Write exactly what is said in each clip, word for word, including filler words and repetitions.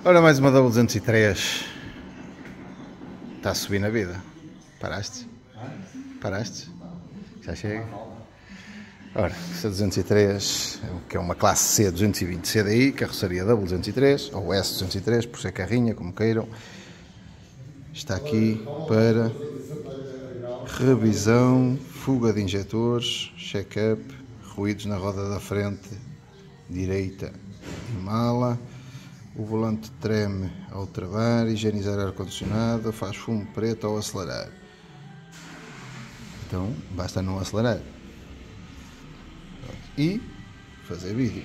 Ora, mais uma W duzentos e três. Está a subir na vida. Paraste? Paraste? Já chega? Ora, esta duzentos e três, que é uma classe C duzentos e vinte C D I, carroceria W duzentos e três, ou S duzentos e três, por ser carrinha, como queiram. Está aqui para revisão, fuga de injetores, check-up, ruídos na roda da frente direita e mala. O volante treme ao travar, higienizar ar-condicionado, faz fumo preto ao acelerar. Então, basta não acelerar. E fazer vídeo.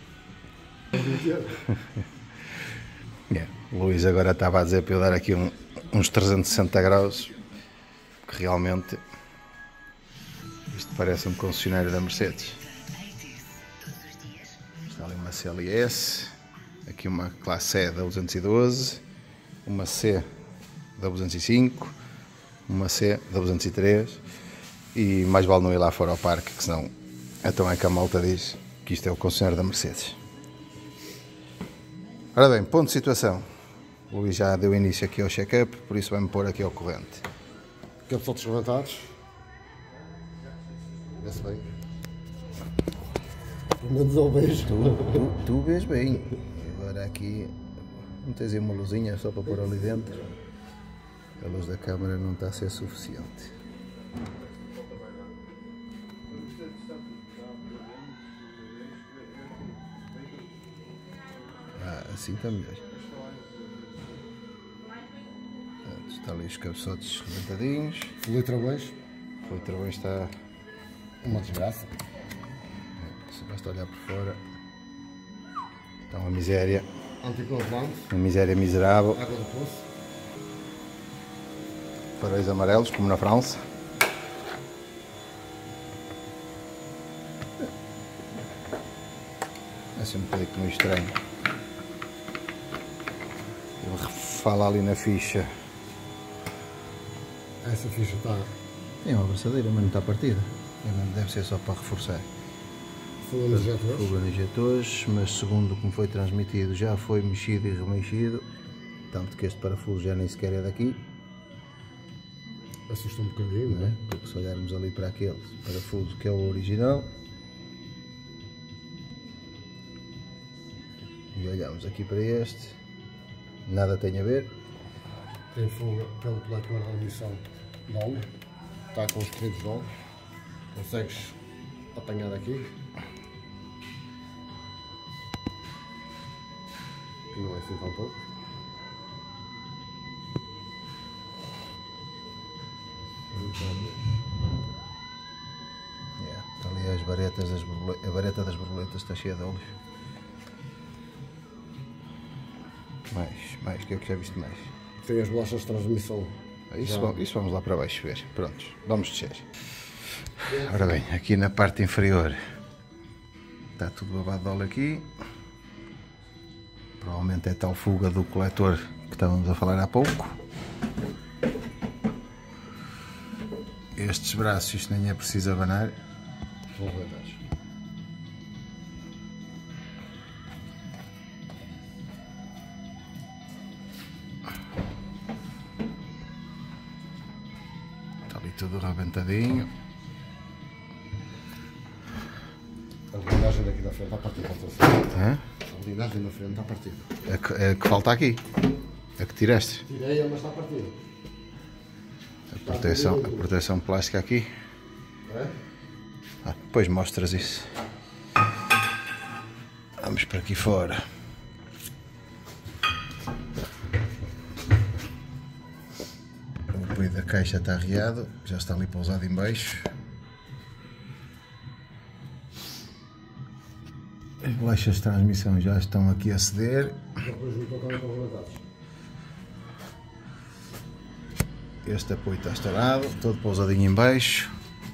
Yeah. O Luís agora estava a dizer para eu dar aqui um, uns trezentos e sessenta graus, que realmente isto parece um concessionário da Mercedes. Está ali uma C L S. Aqui uma classe E da duzentos e doze, uma C da duzentos e cinco, uma C da duzentos e três e mais vale não ir lá fora ao parque, que senão então é que a malta diz que isto é o concessionário da Mercedes. Ora bem, ponto de situação. O Luís já deu início aqui ao check-up, por isso vai-me pôr aqui ao corrente. Aqueles todos levantados. Vê-se bem. Pelo menos eu vejo. Tu, tu, tu vês bem. Agora aqui, não tens aí uma luzinha só para pôr ali dentro? A luz da câmara não está a ser suficiente. Ah, assim está melhor. Está ali os cabeçotes rebentadinhos. Fluir travões. O travão está... Uma desgraça. Se basta olhar por fora. Está uma miséria. Anticongelante. Uma miséria miserável. Água do poço. Faróis amarelos, como na França. É assim um bocadinho meio estranho. Ele fala ali na ficha. Essa ficha está... Tem uma abraçadeira, mas não está partida. Deve ser só para reforçar. Fuga nos injetores. Fuga nos injetores, mas segundo como foi transmitido já foi mexido e remexido. Tanto que este parafuso já nem sequer é daqui. Assusta um bocadinho, não é? Porque se olharmos ali para aquele parafuso que é o original e olhamos aqui para este, nada tem a ver. Tem fuga pelo coletor da emissão de óleo. Está com os corridos de óleo. Consegues apanhar daqui. Que não é assim tão pouco. Yeah, está ali as varetas das borboletas. A vareta das borboletas está cheia de óleos. Mais, mais, que é o que já viste mais? Tem as bolachas de transmissão. Isso, vamos, isso vamos lá para baixo ver. Prontos, vamos descer. Ora bem, aqui na parte inferior está tudo babado de óleo aqui. Provavelmente é tal fuga do coletor que estávamos a falar há pouco. Estes braços, isto nem é preciso abanar. Vão levantar. Está ali tudo rebentadinho. A blindagem daqui da frente está partida. Hã? A blindagem da frente está partida. A que, a que falta aqui. A que tiraste. Tirei-a, mas está partida. A proteção, a proteção plástica aqui. É? Ah, depois mostras isso. Vamos para aqui fora. O apoio da caixa está arriado, já está ali pousado em baixo. As bolachas de transmissão já estão aqui a ceder. Depois junto ao carro com levantados. Este apoio está estourado, todo pousadinho em baixo.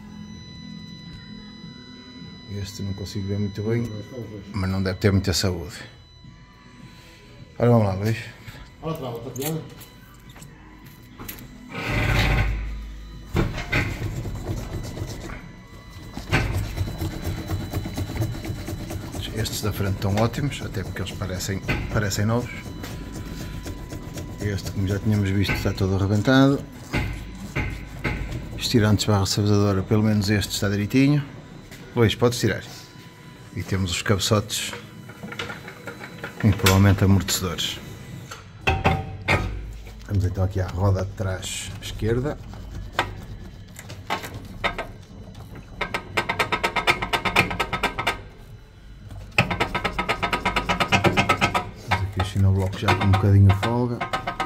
Este não consigo ver muito bem, mas não deve ter muita saúde. Ora, vamos lá, Luís. Ora, trava, está piada? Estes da frente estão ótimos, até porque eles parecem, parecem novos. Este, como já tínhamos visto, está todo arrebentado. Os tirantes barra savezadora, pelo menos este está direitinho. Luís, podes tirar. E temos os cabeçotes e provavelmente amortecedores. Vamos então aqui à roda de trás esquerda. Temos aqui o sinobloco já com um bocadinho de folga.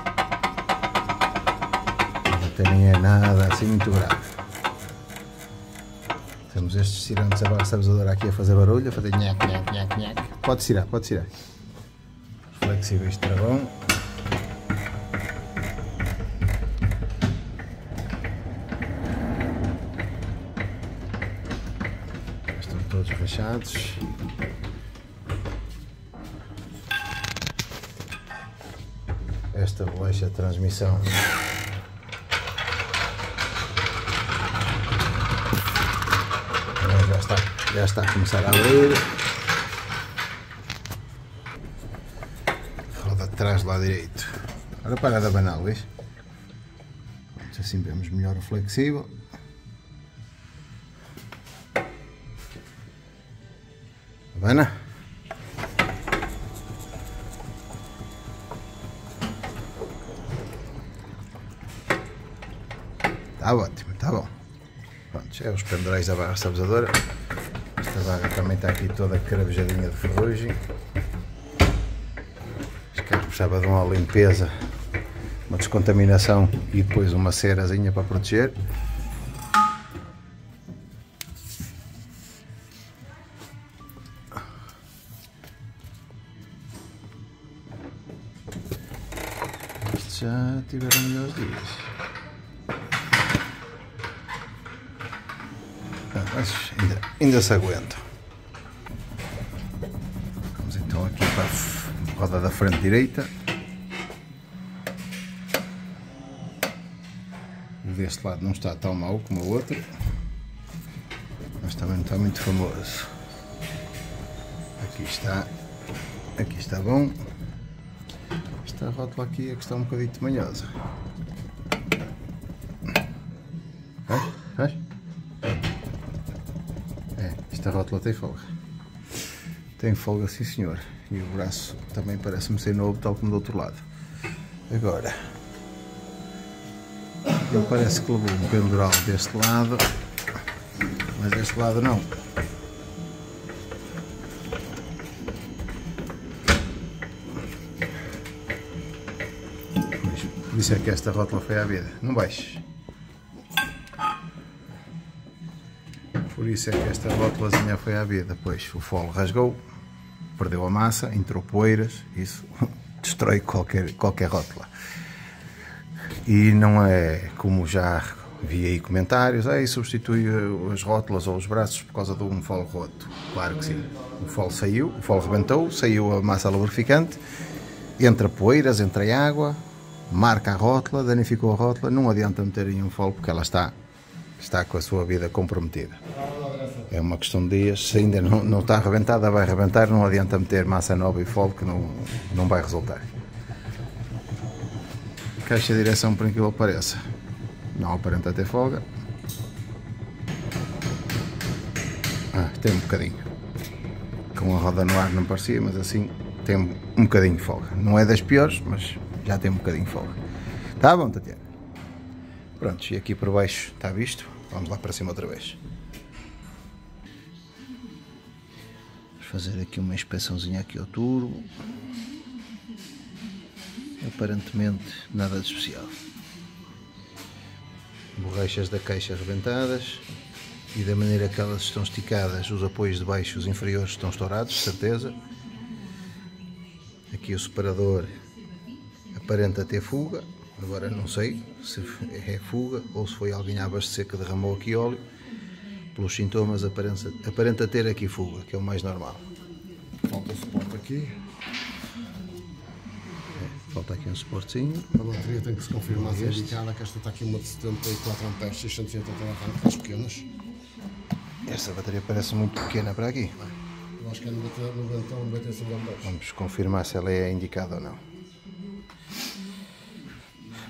Até nem é nada assim muito grave. Temos estes tirantes a barra savezadora aqui a fazer barulho, a fazer nhac, nhac, nhac, nhac. Pode tirar, pode tirar. Flexíveis de travão. Estão todos rachados. Esta bolecha de transmissão já está, já está a começar a abrir. Roda de trás do lado direito. Agora para de abanar, Luís. Assim vemos melhor o flexível. Abana. Está ótimo, está bom. Pronto, é os pendrais da barra savezadora. Esta barra também está aqui toda cravejadinha de ferrugem. Acho que precisava de uma limpeza, uma descontaminação e depois uma cerazinha para proteger. Estes já tiveram melhores dias. Mas ainda, ainda se aguenta. Vamos então aqui para a roda da frente direita. Deste lado não está tão mau como o outro, mas também não está muito famoso. Aqui está, aqui está bom. Esta rótula aqui é que está um bocadinho manhosa. Faz? Faz? Esta rótula tem folga. Tem folga, sim senhor. E o braço também parece-me ser novo, tal como do outro lado. Agora, ele parece que levou um pendural deste lado, mas deste lado não. Por isso é que esta rótula foi à vida. Não baixes. Por isso é que esta rótulazinha foi à vida, pois o fole rasgou, perdeu a massa, entrou poeiras, isso destrói qualquer, qualquer rótula. E não é como já vi aí comentários, aí substitui as rótulas ou os braços por causa de um fole roto. Claro que sim, o fole saiu, o fole rebentou, saiu a massa lubrificante, entra poeiras, entra água, marca a rótula, danificou a rótula, não adianta meter em um fole porque ela está, está com a sua vida comprometida. É uma questão de dias, se ainda não, não está arrebentada, vai arrebentar, não adianta meter massa nova e fole que não, não vai resultar. Caixa de direção, por incrível que pareça, não aparenta ter folga. Ah, tem um bocadinho. Com a roda no ar não parecia, mas assim tem um bocadinho de folga. Não é das piores, mas já tem um bocadinho de folga. Tá bom, Tatiana? Pronto, e aqui por baixo está visto. Vamos lá para cima outra vez. Fazer aqui uma inspeçãozinha aqui ao turbo. Aparentemente nada de especial. Borrachas da caixa arrebentadas e da maneira que elas estão esticadas, os apoios de baixo, os inferiores estão estourados, certeza. Aqui o separador aparenta ter fuga, agora não sei se é fuga ou se foi alguém a abastecer que derramou aqui óleo. Pelos sintomas aparenta, aparenta ter aqui fuga, que é o mais normal. Falta suporte aqui. É, falta aqui um suportezinho. A bateria tem que se confirmar se é indicada, que esta está aqui uma de setenta e quatro amperes, seiscentos e oitenta watt, as pequenas. Esta bateria parece muito pequena para aqui. Eu acho que é noventa ou noventa e cinco amperes. Vamos confirmar se ela é indicada ou não.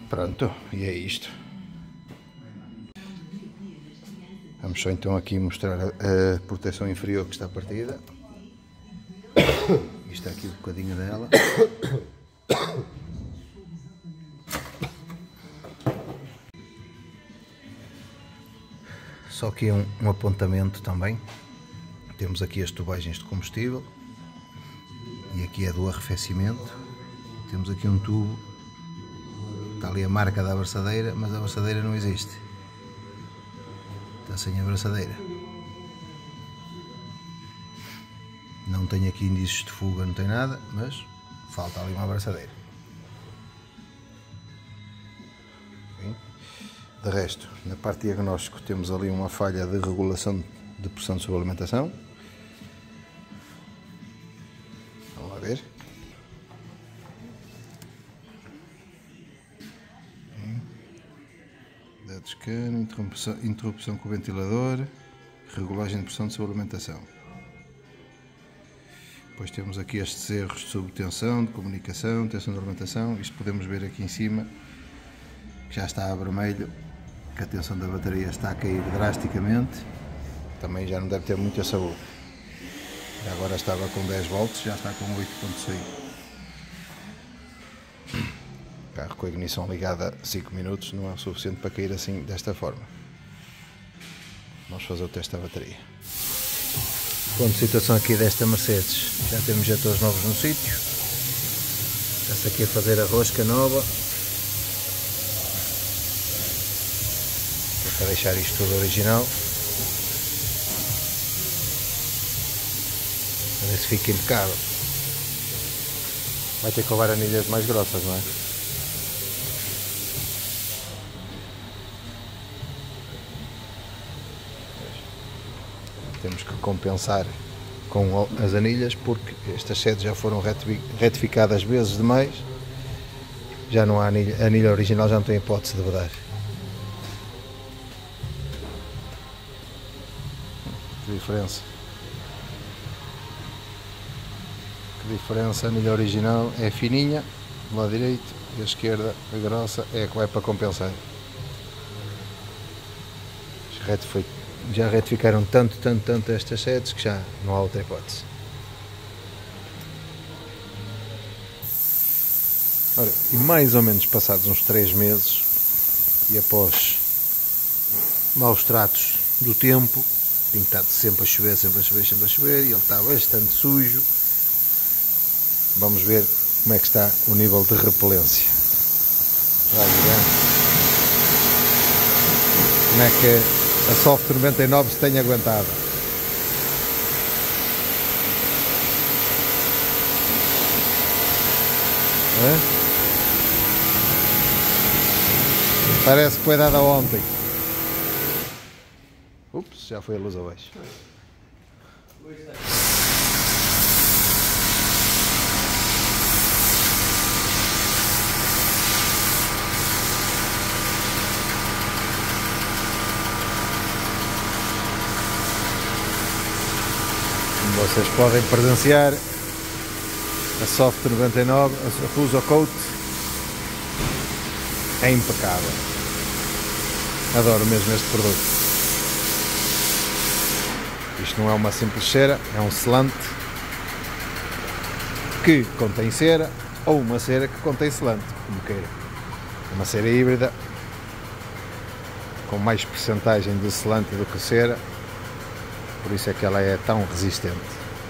Pronto, e é isto. Vamos só então aqui mostrar a, a proteção inferior que está partida. Isto aqui um bocadinho dela. Só que um, um apontamento também. Temos aqui as tubagens de combustível. E aqui é do arrefecimento. Temos aqui um tubo. Está ali a marca da abraçadeira, mas a abraçadeira não existe. Está sem abraçadeira. Não tem aqui indícios de fuga, não tem nada, mas falta ali uma abraçadeira. Bem, de resto, na parte de diagnóstico temos ali uma falha de regulação de pressão de sobrealimentação. Vamos lá ver. Dados de cano, interrupção, interrupção com o ventilador, regulagem de pressão de sobrealimentação. Depois temos aqui estes erros de subtensão, de comunicação, tensão de alimentação. Isto podemos ver aqui em cima, que já está a vermelho, que a tensão da bateria está a cair drasticamente. Também já não deve ter muita saúde. Agora estava com dez volts, já está com oito ponto seis. Carro com a ignição ligada a cinco minutos não é o suficiente para cair assim desta forma. Vamos fazer o teste da bateria. Ponto de situação aqui desta Mercedes. Já temos injetores novos no sítio. Está-se aqui a fazer a rosca nova. É para deixar isto tudo original. Para ver se fica impecável. Vai ter que levar anilhas mais grossas, não é? Temos que compensar com as anilhas, porque estas sedes já foram retificadas vezes demais. Já não há anilha, a anilha original já não tem hipótese de vedar. Que diferença! Que diferença! A anilha original é fininha do lado direito e a esquerda, a grossa, é a que vai para compensar. Já retificaram tanto, tanto, tanto estas sedes que já não há outra hipótese. Ora, e mais ou menos passados uns três meses e após maus tratos do tempo, tem estado sempre a chover, sempre a chover, sempre a chover, e ele está bastante sujo. Vamos ver como é que está o nível de repelência. Vai ver como é que a Soft noventa e nove se tem aguentado. É? Parece que foi dada ontem. Ups, já foi a luz abaixo. Vocês podem presenciar a Soft noventa e nove, a Fuso Coat é impecável. Adoro mesmo este produto. Isto não é uma simples cera, é um selante que contém cera ou uma cera que contém selante, como queira. Uma cera híbrida com mais percentagem de selante do que cera. Por isso é que ela é tão resistente.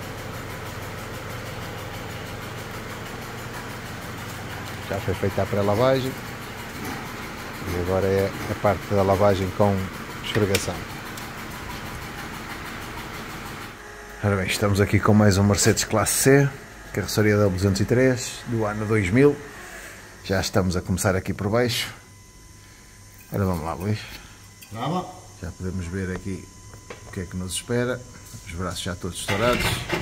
Já foi feita a pré-lavagem e agora é a parte da lavagem com esfregação. Ora bem, estamos aqui com mais um Mercedes Classe C, carroceria W duzentos e três do ano dois mil. Já estamos a começar aqui por baixo. Ora, vamos lá, Luís. Brava. Já podemos ver aqui o que é que nos espera. Os braços já todos estourados.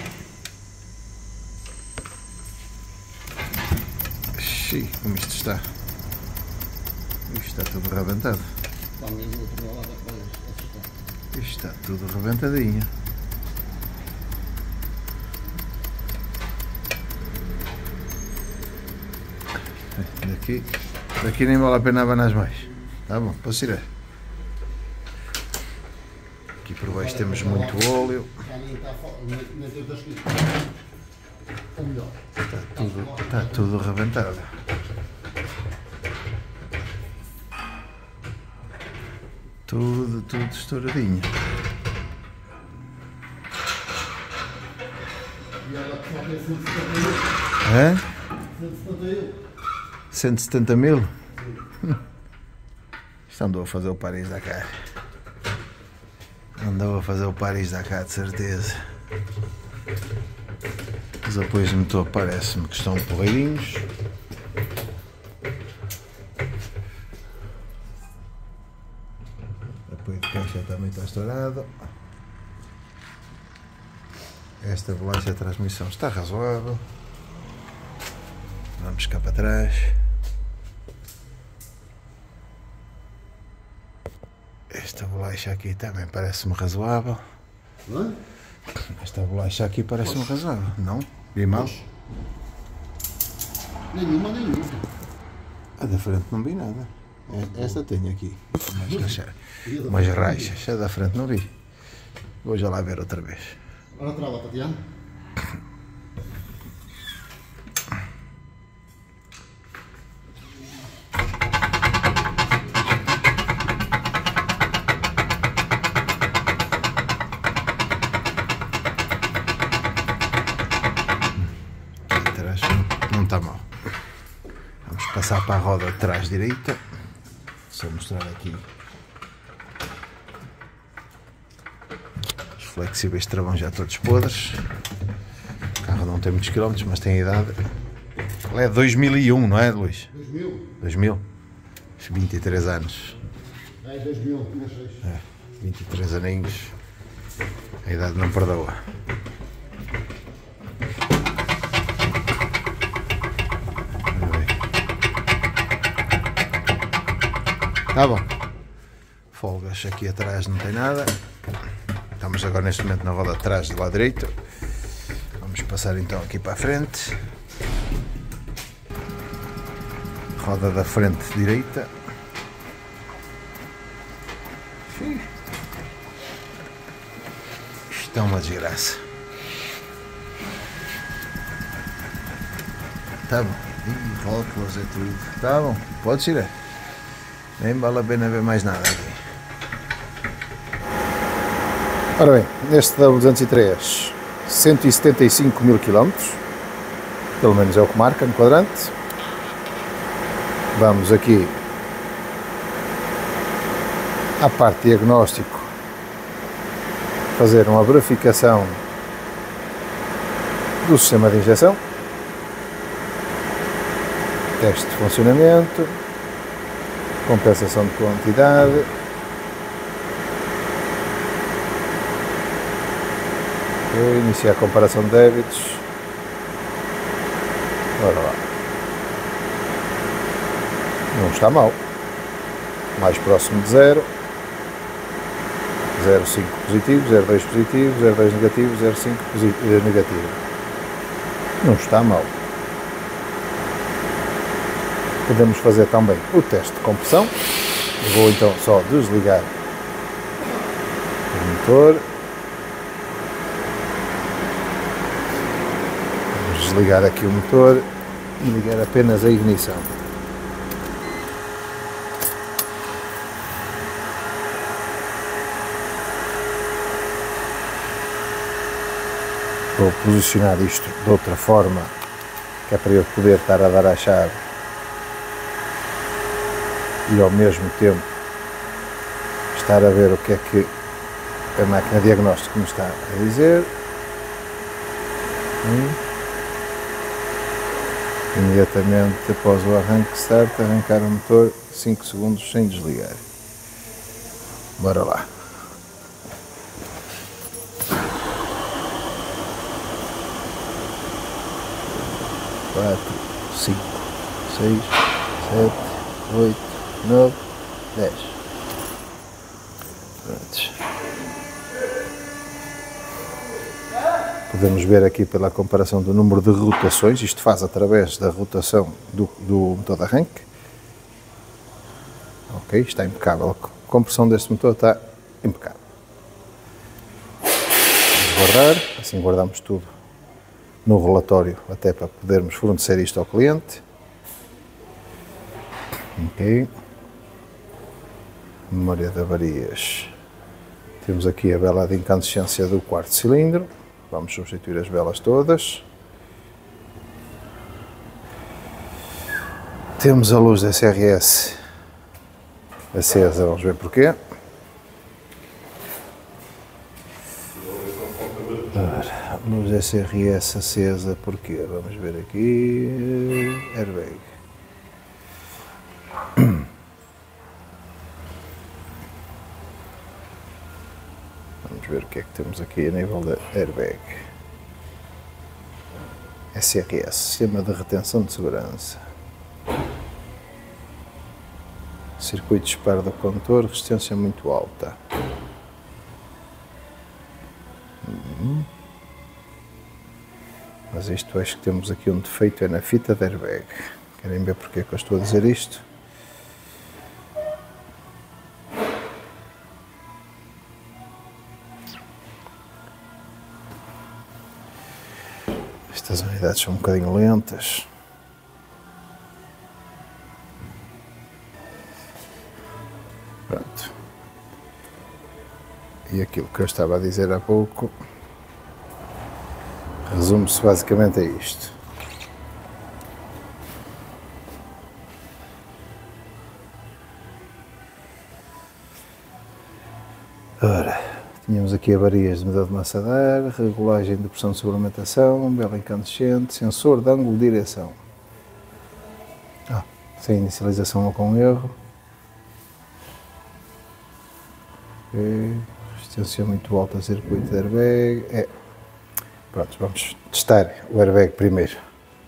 Xiii, como isto está. Isto está tudo rebentado. Isto está tudo rebentadinho. Daqui Aqui nem vale a pena abanar mais. Tá bom, posso tirar. Aqui por baixo temos muito óleo. Está tudo, está tudo arrebentado. Tudo, tudo estouradinho. É? cento e setenta mil? Hum. Isto andou a fazer o Paris-Dakar. Andou a fazer o Paris-Dakar de certeza. Os apoios de motor parece-me que estão porreirinhos. O apoio de caixa também está estourado. Esta bolacha de transmissão está razoável. Vamos cá para trás. Esta bolacha aqui também parece-me razoável. Não? Esta bolacha aqui parece-me razoável. Não? Vi mal? Nenhuma, nenhuma. A da frente não vi nada. Esta tenho aqui. Umas raixas. A da frente não vi. Vou já lá ver outra vez. Ora trava, Tatiana. Aqui atrás não está mal. Vamos passar para a roda de trás direita. Só mostrar aqui. Flexíveis de travão já todos podres. O carro não tem muitos quilómetros, mas tem idade. Ele é dois mil e um, não é, Luís? dois mil. dois mil? vinte e três anos. É, dois mil, não sei. É, vinte e três aninhos. A idade não perdoa. Tá bom. Folgas aqui atrás não tem nada. Estamos agora neste momento na roda de trás do lado direito. Vamos passar então aqui para a frente. Roda da frente direita. Isto é uma desgraça. Tá bom. Ih, rótulos é tudo. Tá bom, pode tirar. Nem vale a pena ver mais nada aqui. Ora bem, neste W duzentos e três, cento e setenta e cinco mil quilómetros, pelo menos é o que marca no quadrante. Vamos aqui à parte de diagnóstico, fazer uma verificação do sistema de injeção, teste de funcionamento, compensação de quantidade. Iniciar a comparação de débitos. Ora lá. Não está mal. Mais próximo de zero. zero vírgula cinco positivo, zero vírgula dois positivo, zero vírgula dois negativo, zero vírgula cinco negativo. Não está mal. Podemos fazer também o teste de compressão. Eu vou então só desligar o motor. Desligar aqui o motor e ligar apenas a ignição. Vou posicionar isto de outra forma, que é para eu poder estar a dar a chave e ao mesmo tempo estar a ver o que é que a máquina de diagnóstico me está a dizer. Hum. Imediatamente após o arranque start, arrancar o motor cinco segundos sem desligar. Bora lá. quatro, cinco, seis, sete, oito, nove, dez. Prontos. Podemos ver aqui pela comparação do número de rotações, isto faz através da rotação do, do motor de arranque. Ok, está impecável. A compressão deste motor está impecável. Vamos guardar, assim guardamos tudo no relatório, até para podermos fornecer isto ao cliente. Ok. Memória de avarias. Temos aqui a vela de incandescência do quarto cilindro. Vamos substituir as velas todas. Temos a luz da S R S acesa, vamos ver porquê. Ora, luz da S R S acesa porquê? Vamos ver aqui. Airbag. Vamos ver o que é que temos aqui a nível da airbag. S R S, Sistema de Retenção de Segurança. Circuito de disparo do condutor, resistência muito alta. Uhum. Mas isto acho que temos aqui um defeito, é na fita de airbag. Querem ver porque é que eu estou a dizer isto? Estas unidades são um bocadinho lentas. Pronto. E aquilo que eu estava a dizer há pouco resume-se basicamente a isto. Ora, tínhamos aqui avarias de medidor de massa de ar, regulagem de pressão de suplementação, vela incandescente, sensor de ângulo de direção. Ah, sem inicialização ou com erro. Okay. Resistência muito alta, circuito de airbag. É. Pronto, vamos testar o airbag primeiro.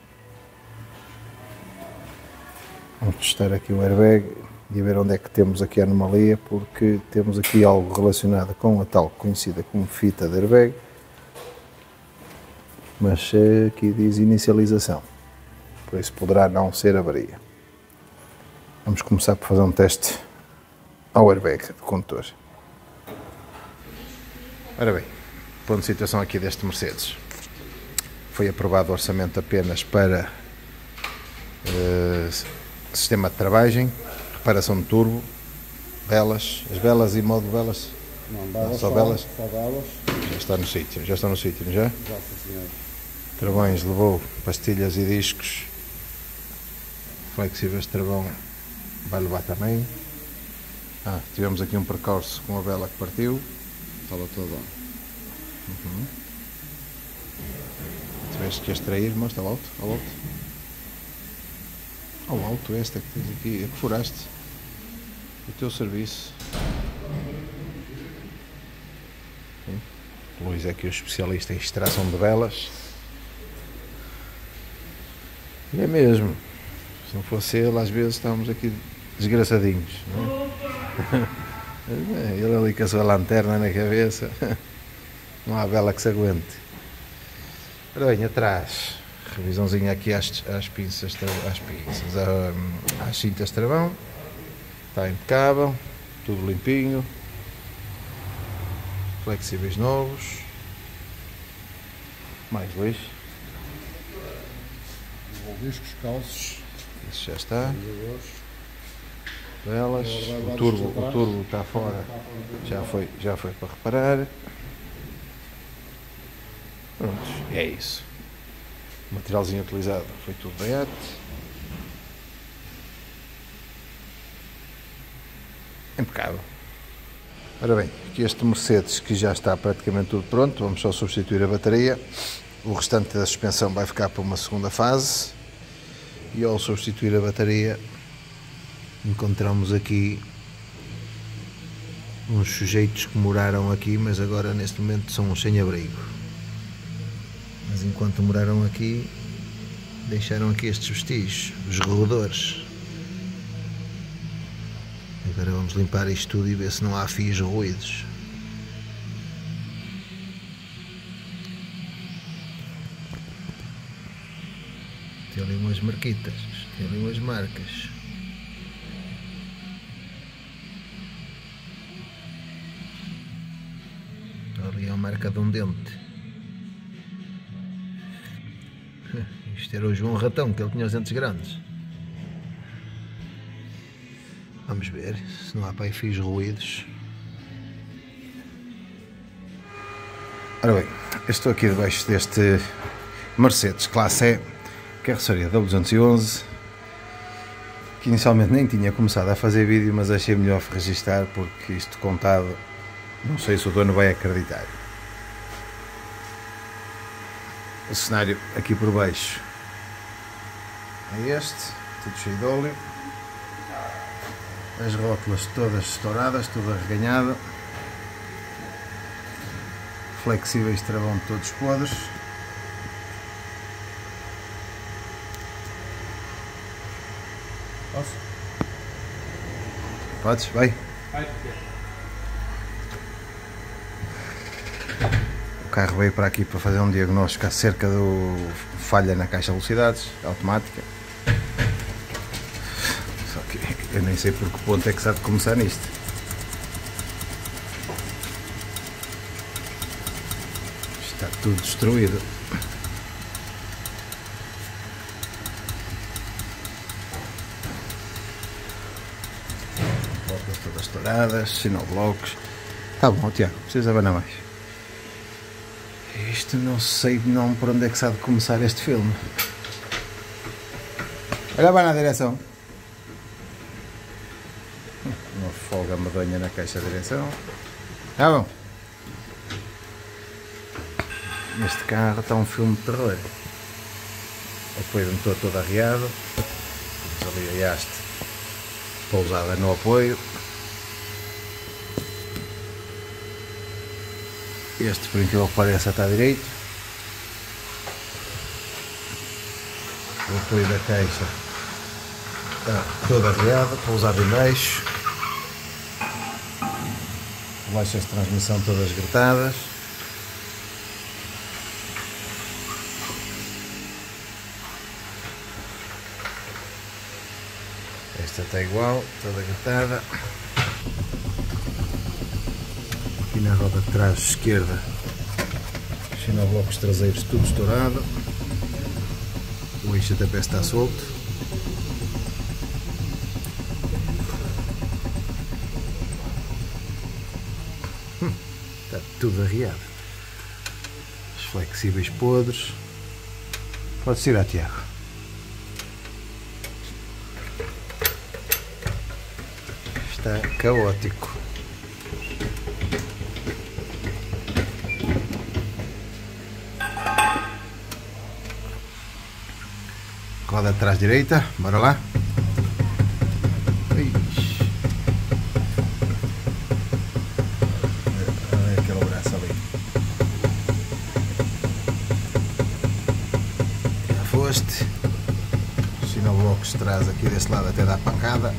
Vamos testar aqui o airbag e ver onde é que temos aqui a anomalia, porque temos aqui algo relacionado com a tal conhecida como fita de airbag, mas aqui diz inicialização, por isso poderá não ser avaria. Vamos começar por fazer um teste ao airbag do condutor. Ora bem, ponto de situação aqui deste Mercedes. Foi aprovado o orçamento apenas para uh, sistema de travagem, reparação de turbo, velas, as velas e modo velas. Não, velas só velas. Só velas. Já está no sítio, já está no sítio, não já? Já, sim, senhor. Travões, levou pastilhas e discos. Flexíveis de travão vai levar também. Ah, tivemos aqui um percurso com a vela que partiu. Estava toda. Uhum. Tiveste que extrair, mostra ao alto, ao alto. Ao alto, esta que tens aqui, é que furaste. O teu serviço. Sim. O Luís é aqui o especialista em extração de velas. E é mesmo. Se não fosse ele, às vezes estávamos aqui desgraçadinhos. Não é? Ele ali com a sua lanterna na cabeça. Não há vela que se aguente. Ora bem, atrás. Revisãozinha aqui às, às pinças, às pinças, às cintas de travão. Está impecável. Tudo limpinho. Flexíveis novos. Mais dois. Discos, calços. Isso já está. Velas. O turbo, o turbo está fora. Já foi, já foi para reparar. Pronto, é isso. O materialzinho utilizado foi tudo baiate. Impecável. Ora bem, aqui este Mercedes que já está praticamente tudo pronto, vamos só substituir a bateria. O restante da suspensão vai ficar para uma segunda fase. E ao substituir a bateria, encontramos aqui uns sujeitos que moraram aqui, mas agora neste momento são uns sem-abrigo. Mas enquanto moraram aqui, deixaram aqui estes vestígios, os roedores. Agora vamos limpar isto tudo e ver se não há fios ruídos. Tem ali umas marquitas, tem ali umas marcas. marca de um dente. Isto era o João Ratão, que ele tinha os dentes grandes. Vamos ver se não há para aí fios ruídos. Ora bem, eu estou aqui debaixo deste Mercedes Classe E, carroceria W duzentos e onze, que inicialmente nem tinha começado a fazer vídeo, mas achei melhor registar porque isto contado, não sei se o dono vai acreditar. O cenário aqui por baixo é este, tudo cheio de óleo, as rótulas todas estouradas, tudo arreganhado, flexíveis de travão todos podres. Posso? Podes? Vai. Vai. O carro veio para aqui para fazer um diagnóstico acerca do falha na caixa de velocidades automática. Só que eu nem sei por que ponto é que se há de começar nisto. Está tudo destruído. Voltas todas estouradas, sinoblocos. Tá bom, Tiago, precisava não mais. Isto não sei não por onde é que se há de começar este filme. Olha, vai na direção. Uma folga medonha na caixa de direção. Tá bom. Neste carro está um filme de terror. O apoio do motor todo arriado. Temos ali a haste pousada no apoio. Este, por incrível que pareça, está direito. O apoio da caixa está todo arriado, pousado em baixo. Bolachas de transmissão todas gretadas. Esta está igual, toda gretada. Aqui na roda de trás esquerda, sinoblocos traseiros tudo estourado. O eixo até parece estar solto. Hum, está tudo arriado. Os flexíveis podres. Pode tirar, Tiago. Está caótico. Roda atrás direita, bora lá. Ixi. Olha aquele braço ali. Já foste. Os sinoblocos de trás aqui desse lado até dá pancada.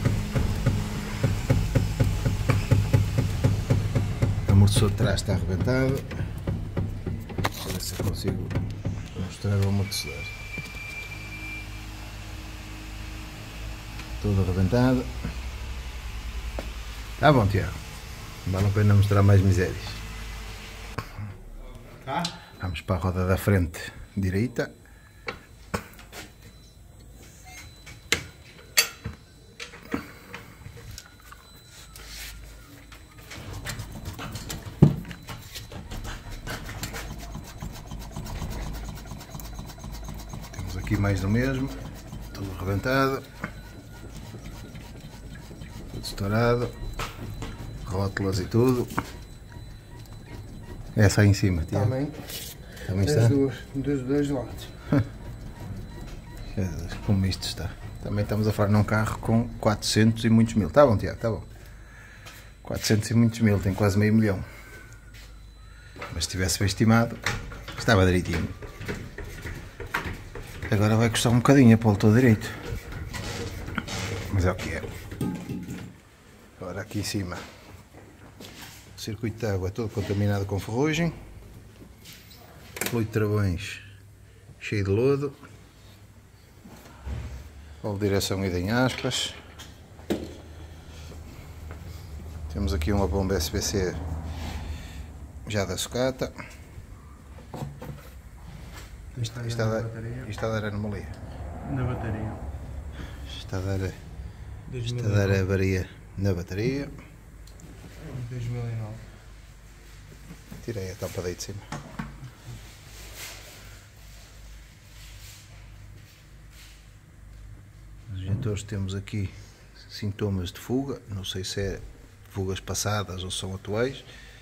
O amortecedor de trás está arrebentado. Deixa eu ver se eu consigo mostrar o amortecedor. Todo arrebentado. Tá bom, Tiago. Não vale a pena mostrar mais misérias. Tá? Vamos para a roda da frente direita. Temos aqui mais do mesmo. Tudo arrebentado. Estourado, rótulas e tudo. Essa aí em cima, Tiago. Também. Também As está? duas, dos dois lados. Como isto está. Também estamos a falar num carro com quatrocentos e muitos mil. Tá bom, Tiago, tá bom. quatrocentos e muitos mil, tem quase meio milhão. Mas se tivesse bem estimado, estava direitinho. Agora vai custar um bocadinho a pô-lo todo direito. Mas é o que é. Agora aqui em cima, o circuito de água todo contaminado com ferrugem, fluido de travões cheio de lodo, óleo de direção ida em aspas, temos aqui uma bomba S B C já da sucata. Isto, isto, a dar, isto a dar anomalia. Na bateria. Isto a dar, isto a dar avaria na bateria. dois mil e nove. Tirei a tampa daí de cima. Os injetores temos aqui sintomas de fuga, não sei se é fugas passadas ou são atuais.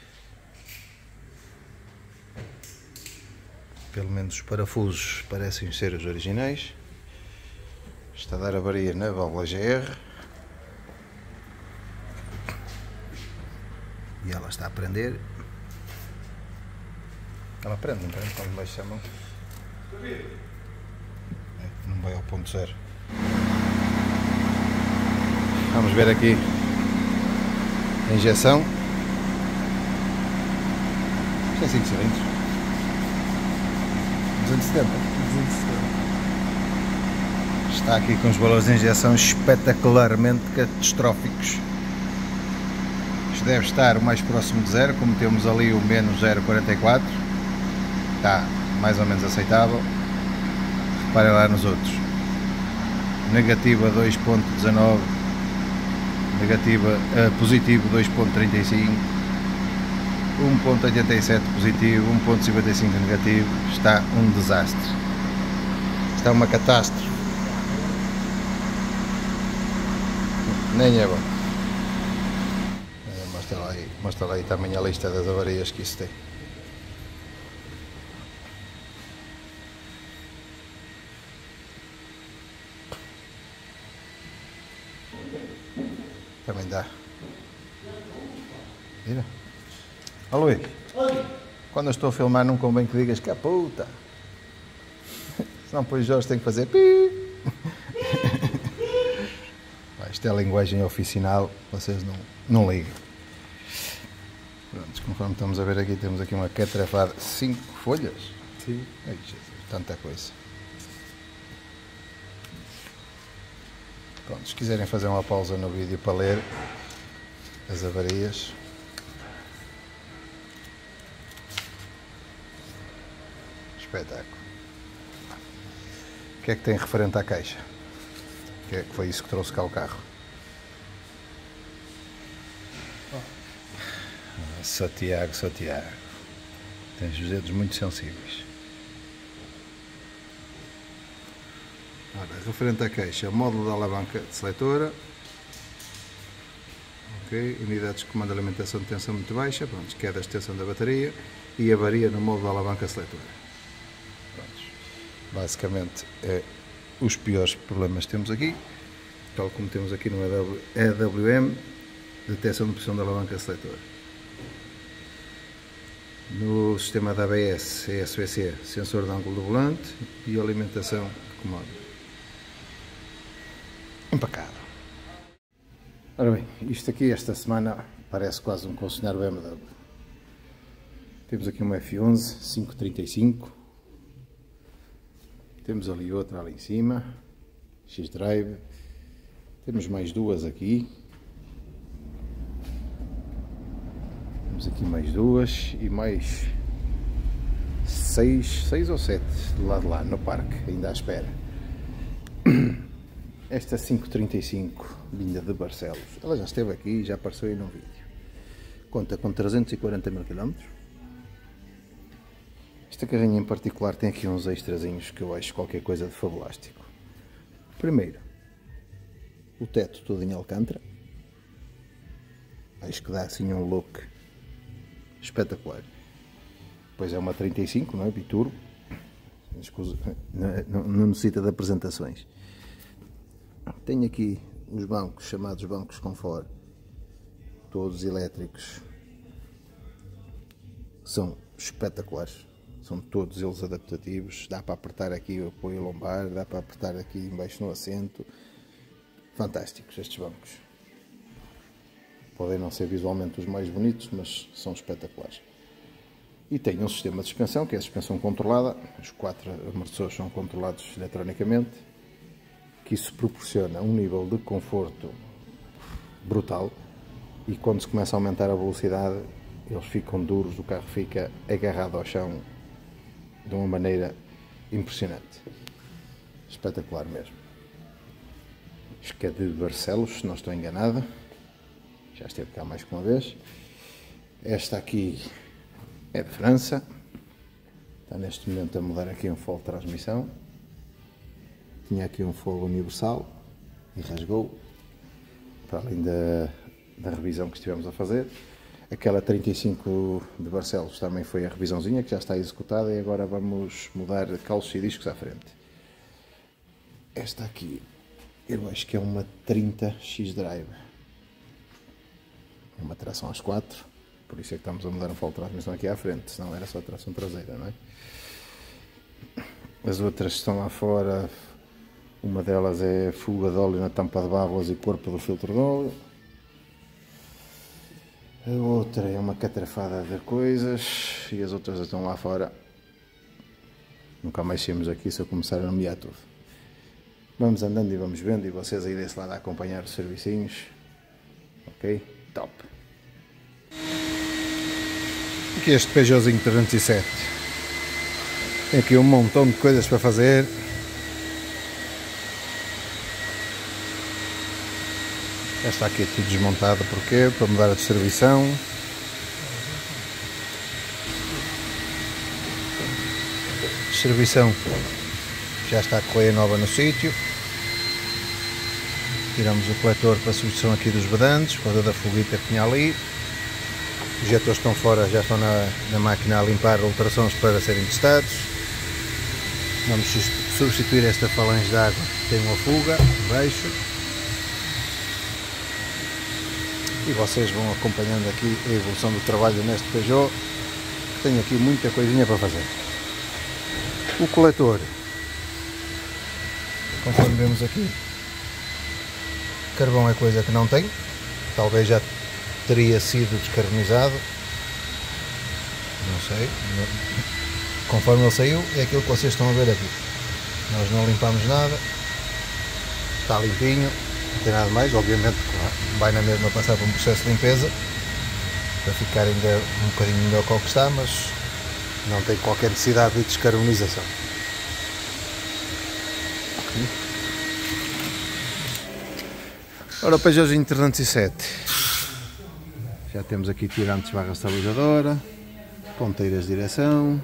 Pelo menos os parafusos parecem ser os originais. Está a dar avaria na válvula G R. E ela está a prender. Ela prende, não prende quando baixo a mão. Não vai ao ponto zero. Vamos ver aqui a injeção. Isto é cinco cilindros. duzentos e setenta. duzentos e setenta. Está aqui com os valores de injeção espetacularmente catastróficos. Isto deve estar o mais próximo de zero, como temos ali o menos zero vírgula quarenta e quatro. Está mais ou menos aceitável. Reparem lá nos outros. Negativa dois vírgula dezanove. Negativa, uh, positivo dois vírgula trinta e cinco. um vírgula oitenta e sete positivo, um vírgula cinquenta e cinco negativo. Está um desastre. Está uma catástrofe. Nem é bom. Mostra lá aí, mostra lá aí também a lista das avarias que isso tem. Também dá. Mira. Ó Luís, quando eu estou a filmar não convém que digas que é puta. Senão depois o Jorge tem que fazer pi. Isto é a linguagem oficinal, vocês não, não ligam. Pronto, conforme estamos a ver aqui, temos aqui uma catrafada de cinco folhas. Sim. Ai, Jesus, tanta coisa. Pronto, se quiserem fazer uma pausa no vídeo para ler as avarias. Espetáculo. O que é que tem referente à caixa? Que é que foi isso que trouxe cá o carro? Oh. Só Tiago, só Tiago. Tens os dedos muito sensíveis. Ora, referente à caixa, módulo da alavanca de seletora. Ok, unidades de comando de alimentação de tensão muito baixa, pronto, queda de extensão da bateria e avaria no módulo da alavanca seletora. Pronto. Basicamente é os piores problemas que temos aqui, tal como temos aqui no E W M, detecção de pressão da alavanca seletora. No sistema da A B S é S V C, sensor de ângulo do volante e alimentação de comando. Empacado. Ora bem, isto aqui esta semana parece quase um concessionário B M W. Temos aqui uma F onze quinhentos e trinta e cinco. Temos ali outra ali em cima, X-Drive. Temos mais duas aqui. Temos aqui mais duas e mais seis, seis ou sete do lado de lá, no parque, ainda à espera. Esta quinhentos e trinta e cinco, vinda de Barcelos, ela já esteve aqui, já apareceu aí no vídeo. Conta com trezentos e quarenta mil quilómetros. Esta carrinha em particular tem aqui uns extrazinhos que eu acho qualquer coisa de fabulástico. Primeiro, o teto todo em alcântara. Acho que dá assim um look espetacular. Depois é uma trinta e cinco, não é? Biturbo. Não, não necessita de apresentações. Tenho aqui os bancos, chamados bancos Comfort, todos elétricos. São espetaculares. São todos eles adaptativos, dá para apertar aqui o apoio lombar, dá para apertar aqui embaixo no assento. Fantásticos estes bancos. Podem não ser visualmente os mais bonitos, mas são espetaculares. E tem um sistema de suspensão, que é a suspensão controlada. Os quatro amortecedores são controlados eletronicamente, que isso proporciona um nível de conforto brutal. E quando se começa a aumentar a velocidade, eles ficam duros, o carro fica agarrado ao chão de uma maneira impressionante. Espetacular mesmo. Isto que é de Barcelos, se não estou enganado. Já esteve cá mais que uma vez. Esta aqui é de França. Está neste momento a mudar aqui um fogo de transmissão. Tinha aqui um fogo universal e rasgou. Para além da, da revisão que estivemos a fazer. Aquela trinta e cinco de Barcelos também foi a revisãozinha que já está executada e agora vamos mudar calços e discos à frente. Esta aqui, eu acho que é uma trinta X-Drive. Uma tração às quatro, por isso é que estamos a mudar um fogo de transmissão aqui à frente, senão era só tração traseira, não é? As outras estão lá fora, uma delas é fuga de óleo na tampa de válvulas e corpo do filtro de óleo. A outra é uma catrafada de coisas e as outras estão lá fora. Nunca mais saímos aqui se eu começar a nomear tudo. Vamos andando e vamos vendo e vocês aí desse lado a acompanhar os servicinhos. Ok? Top! Aqui este Peugeotzinho trezentos e sete. Tem aqui um montão de coisas para fazer. Já está aqui tudo desmontado, porquê? Para mudar a distribuição. Distribuição já está a correia nova no sítio. Tiramos o coletor para a substituição aqui dos vedantes, por causa da foguita que tinha ali. Os injetores estão fora, já estão na, na máquina a limpar ultrassons para serem testados. Vamos substituir esta falange de água que tem uma fuga abaixo. E vocês vão acompanhando aqui a evolução do trabalho neste Peugeot. Tenho aqui muita coisinha para fazer. O coletor, conforme vemos aqui, carvão é coisa que não tem, talvez já teria sido descarbonizado, não sei, conforme ele saiu é aquilo que vocês estão a ver aqui. Nós não limpamos nada, está limpinho, não tem nada mais, obviamente vai na mesma passar por um processo de limpeza para ficar ainda um bocadinho melhor que o que está, mas não tem qualquer necessidade de descarbonização. Okay. Ora, o Peugeotzinho trezentos e sete, já temos aqui tirantes barra estabilizadora, ponteiras de direção,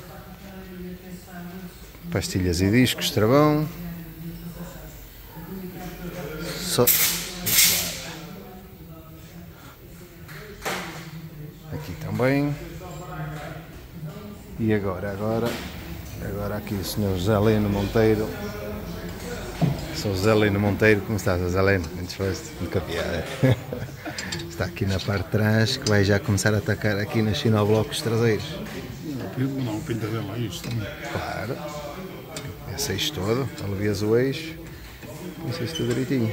pastilhas e discos, travão, só aqui também. E agora, agora, agora aqui o senhor José Leno Monteiro. Sou José Leno Monteiro, como estás, José Leno? Antes foste, nunca piada. Está aqui na parte de trás, que vai já começar a atacar aqui nos sinoblocos traseiros. Não, o pinta dela é isto também. Claro. Esse eixo todo, alivias o eixo. Isso isto tudo direitinho.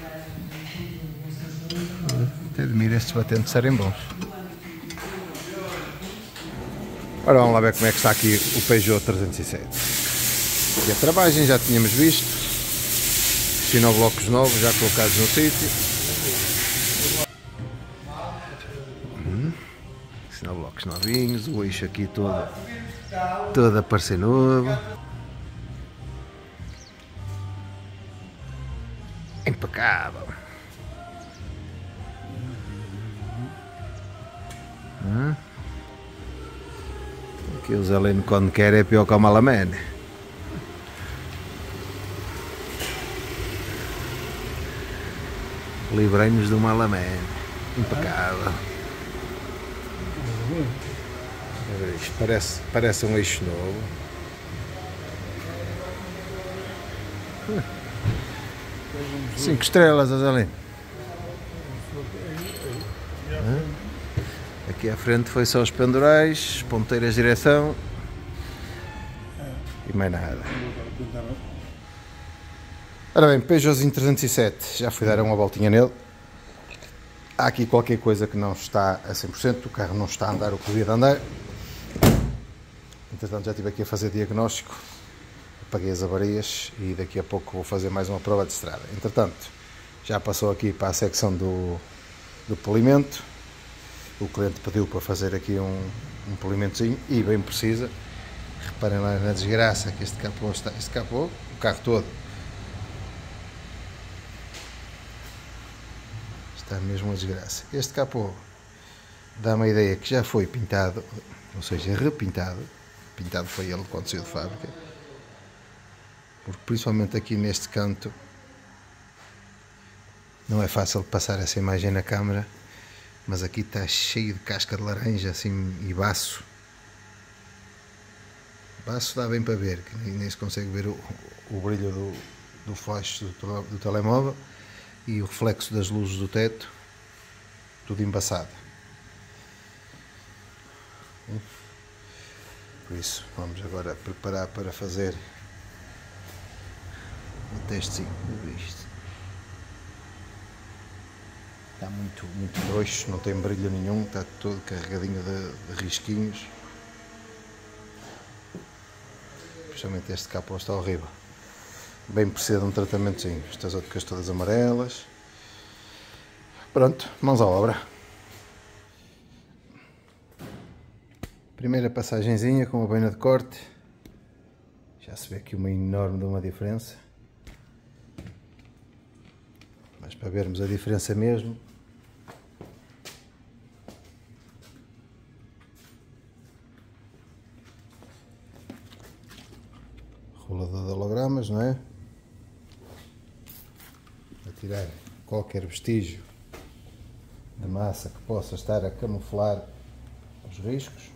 Até admiro estes batentes serem bons. Ora, vamos lá ver como é que está aqui o Peugeot trezentos e sete. E a travagem já tínhamos visto. Sinoblocos novos já colocados no sítio. Hum. Sinoblocos novinhos. O eixo aqui todo, todo a parecer novo. Impecável. Hum. Aqui o Zé Leno quando quer é pior que o Malamene. Livrei-nos do Malamene. Impecável. Isto parece, parece um eixo novo. Cinco estrelas, Zé Leno. Aqui à frente foi só os pendurais, ponteiras de direção e mais nada. Ora bem, Peugeotzinho trezentos e sete, já fui dar uma voltinha nele. Há aqui qualquer coisa que não está a cem por cento, o carro não está a andar o que devia de andar. Entretanto já estive aqui a fazer diagnóstico, apaguei as avarias e daqui a pouco vou fazer mais uma prova de estrada. Entretanto, já passou aqui para a secção do, do polimento. O cliente pediu para fazer aqui um, um polimentozinho e bem precisa. Reparem lá na desgraça que este capô está. Este capô, o carro todo, está mesmo uma desgraça. Este capô dá-me a ideia que já foi pintado, ou seja, repintado. Pintado foi ele quando saiu de fábrica. Porque principalmente aqui neste canto não é fácil passar essa imagem na câmera, mas aqui está cheio de casca de laranja assim e baço. Baço dá bem para ver, que nem, nem se consegue ver o, o brilho do, do flash do, do telemóvel e o reflexo das luzes do teto, tudo embaçado. Por isso, vamos agora preparar para fazer o testezinho disto. Está muito, muito grosso, não tem brilho nenhum, está todo carregadinho de, de risquinhos. Principalmente este capô está horrível. Bem precisa de um tratamentozinho. Estas óticas todas amarelas. Pronto, mãos à obra. Primeira passagenzinha com a boina de corte. Já se vê aqui uma enorme de uma diferença. Mas para vermos a diferença mesmo. Rolador de hologramas, não é? Para tirar qualquer vestígio de massa que possa estar a camuflar os riscos.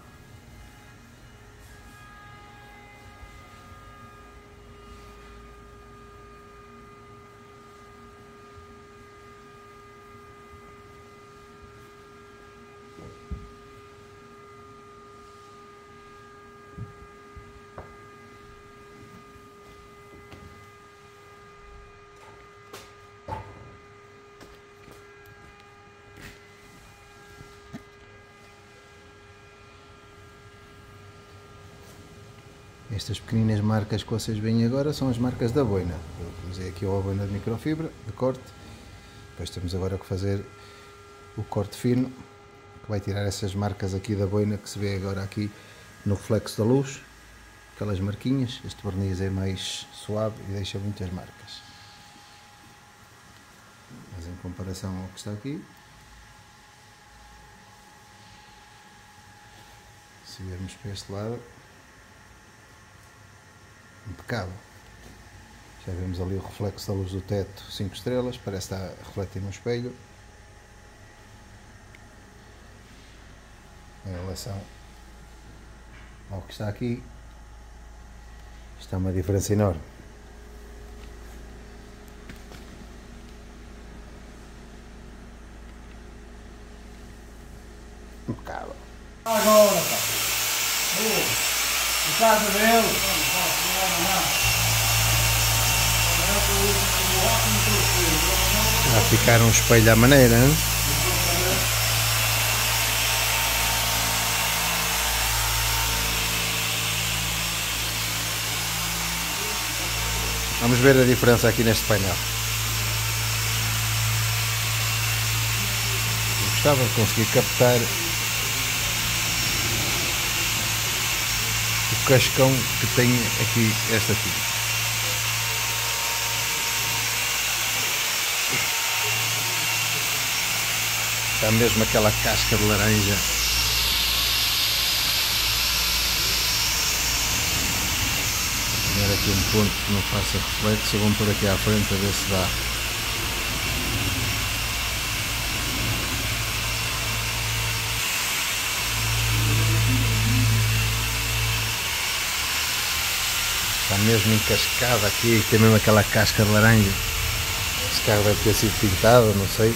Estas pequeninas marcas que vocês veem agora são as marcas da boina. Eu usei aqui a boina de microfibra, de corte. Depois temos agora que fazer o corte fino, que vai tirar essas marcas aqui da boina que se vê agora aqui no reflexo da luz. Aquelas marquinhas. Este verniz é mais suave e deixa muitas marcas. Mas em comparação ao que está aqui, se virmos para este lado, impecável. Já vemos ali o reflexo da luz do teto, cinco estrelas, parece estar a refletir no espelho. Em relação ao que está aqui, está uma diferença enorme. Impecável. Agora, pá. Oh, em casa dele. A ficar um espelho à maneira, hein? Vamos ver a diferença aqui neste painel. Eu gostava de conseguir captar o cascão que tem aqui esta tinta. Está mesmo aquela casca de laranja. Vou ver aqui um ponto que não faça reflexo. Vamos pôr aqui à frente a ver se dá. Está mesmo encascada aqui, tem mesmo aquela casca de laranja. Este carro deve ter sido pintado, não sei.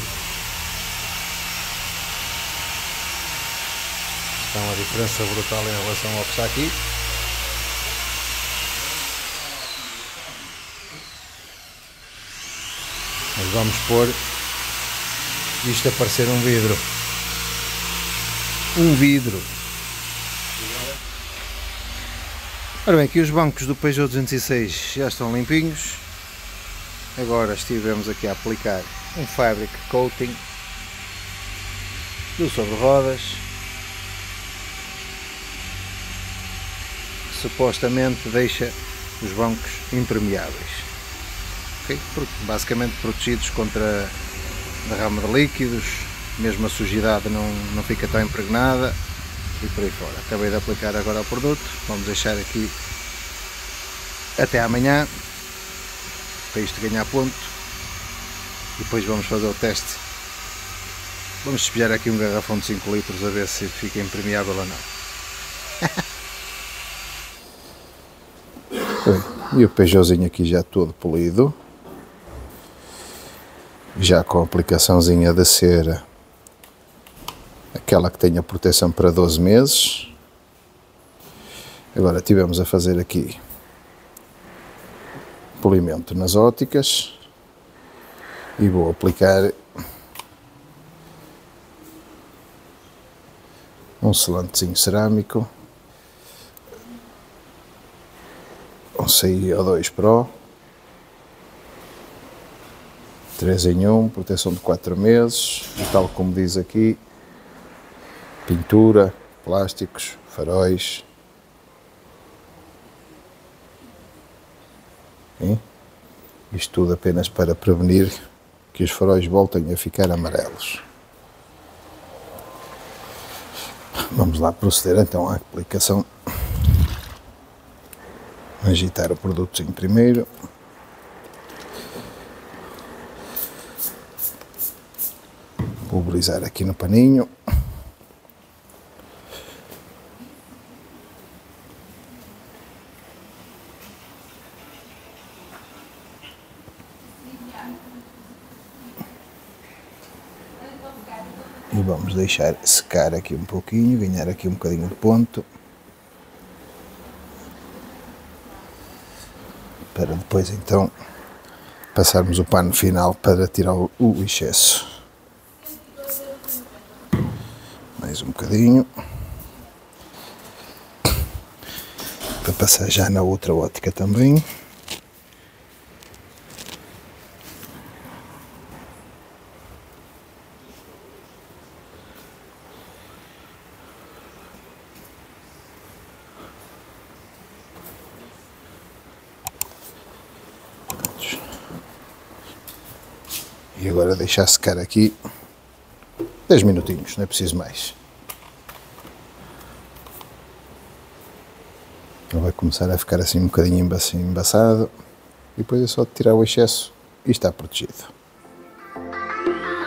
Está uma diferença brutal em relação ao que está aqui. Mas vamos pôr isto a parecer um vidro. Um vidro. Ora bem, aqui os bancos do Peugeot duzentos e seis já estão limpinhos. Agora estivemos aqui a aplicar um Fabric Coating do sobre-rodas, que supostamente deixa os bancos impermeáveis, okay? Basicamente protegidos contra a derrama de líquidos, mesmo a sujidade não, não fica tão impregnada e por aí fora. Acabei de aplicar agora o produto, vamos deixar aqui até amanhã para isto ganhar ponto e depois vamos fazer o teste. Vamos despejar aqui um garrafão de cinco litros a ver se fica impermeável ou não. E o Peugeotzinho aqui já todo polido, já com a aplicaçãozinha de cera, aquela que tem a proteção para doze meses. Agora tivemos a fazer aqui polimento nas óticas e vou aplicar um selantezinho cerâmico, um C I O dois Pro, três em um, proteção de quatro meses, e tal como diz aqui, pintura, plásticos, faróis. Hein? Isto tudo apenas para prevenir que os faróis voltem a ficar amarelos. Vamos lá proceder então à aplicação. Agitar o produtozinho primeiro. Pulverizar aqui no paninho. E vamos deixar secar aqui um pouquinho, ganhar aqui um bocadinho de ponto, para depois então passarmos o pano final para tirar o, o excesso. Mais um bocadinho, para passar já na outra ótica também. E agora deixar secar aqui dez minutinhos, não é preciso mais. Ele vai começar a ficar assim um bocadinho embaçado e depois é só tirar o excesso e está protegido.